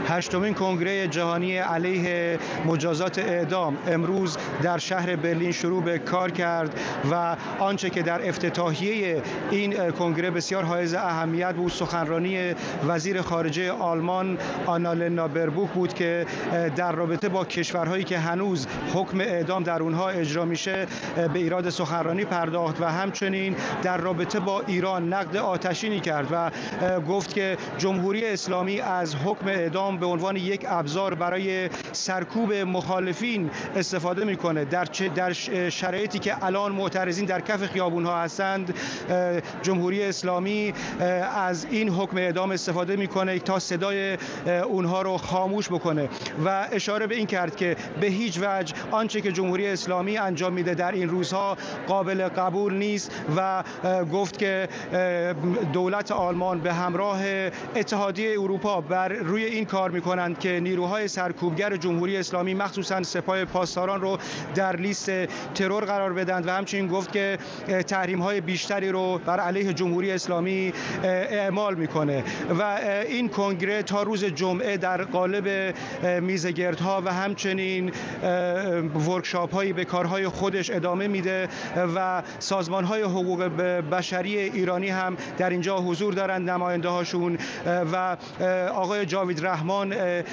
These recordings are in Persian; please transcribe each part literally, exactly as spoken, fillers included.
هشتمین کنگره جهانی علیه مجازات اعدام امروز در شهر برلین شروع به کار کرد و آنچه که در افتتاحیه این کنگره بسیار حائز اهمیت بود سخنرانی وزیر خارجه آلمان آنالنا بربوک بود که در رابطه با کشورهایی که هنوز حکم اعدام در اونها اجرا میشه به ایراد سخنرانی پرداخت و همچنین در رابطه با ایران نقد آتشینی کرد و گفت که جمهوری اسلامی از حکم اعدام به عنوان یک ابزار برای سرکوب مخالفین استفاده میکنه. در در شرایطی که الان معترضین در کف خیابونها هستند، جمهوری اسلامی از این حکم اعدام استفاده میکنه تا صدای اونها رو خاموش بکنه و اشاره به این کرد که به هیچ وجه آنچه که جمهوری اسلامی انجام میده در این روزها قابل قبول نیست و گفت که دولت آلمان به همراه اتحادیه اروپا بر روی این کار میکنند که نیروهای سرکوبگر جمهوری اسلامی مخصوصا سپاه پاسداران رو در لیست ترور قرار بدن و همچنین گفت که تحریم های بیشتری رو بر علیه جمهوری اسلامی اعمال میکنه و این کنگره تا روز جمعه در قالب میزگردها و همچنین ورکشاپ هایی به کارهای خودش ادامه میده و سازمان های حقوق بشری ایرانی هم در اینجا حضور دارند، نماینده هاشون و آقای جاوید رحمان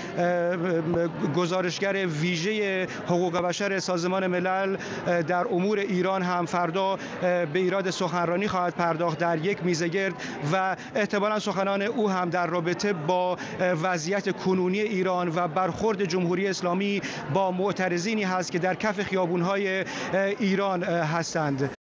گزارشگر ویژه حقوق بشر سازمان ملل در امور ایران هم فردا به ایراد سخنرانی خواهد پرداخت در یک میزگرد و احتمالاً سخنان او هم در رابطه با وضعیت کنونی ایران و برخورد جمهوری اسلامی با معترضینی هست که در کف خیابون‌های ایران هستند.